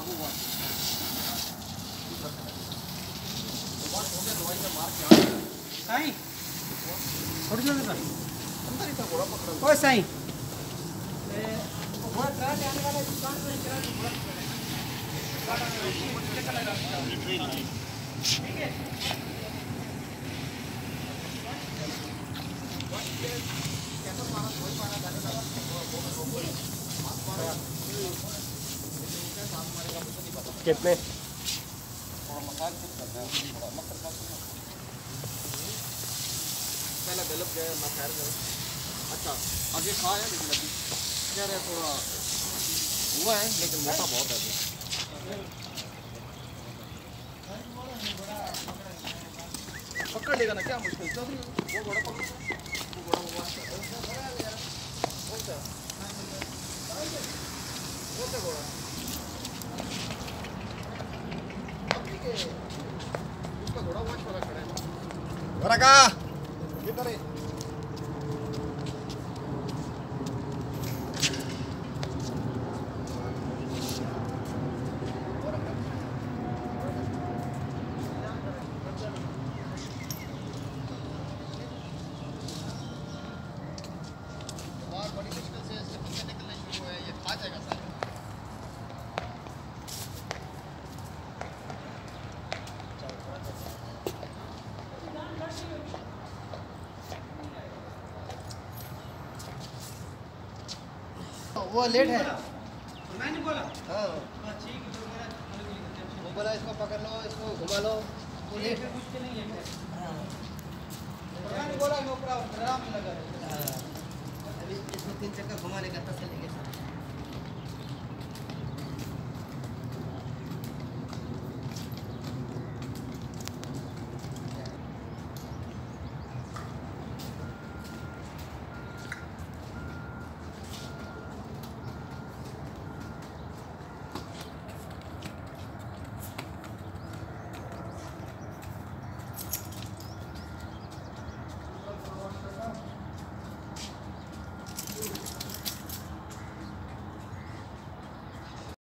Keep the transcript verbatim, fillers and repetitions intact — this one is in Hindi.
साईं थोड़ी जल्दी कर अंदर ही तो घोड़ा पकड़ ओए साईं ए घोड़ा ट्राई आने वाला दुकान में चला घोड़ा ठीक है कितने पहला गलत गया मैं खैर करूँ अच्छा आगे खा है लेकिन अभी कह रहे थोड़ा हुआ है लेकिन मोटा बहुत है अभी पकड़ लेगा ना क्या मुश्किल चल वो घोड़ा पकड़ वो घोड़ा हुआ घोड़ा उसका घोड़ा हुआ खड़ा है घोड़ा का किधर है बड़ी मुश्किल से इसके पत्ते निकलने शुरू हुए ये खा जाएगा सारा वो लेट है मैंने बोला हाँ ठीक है वो बोला इसको पकड़ लो इसको घुमा लो वो लेट है कुछ नहीं है मैंने बोला नो प्रॉब्लम आराम लगा अभी इसको तीन चक्कर घुमा लेगा तब चलेंगे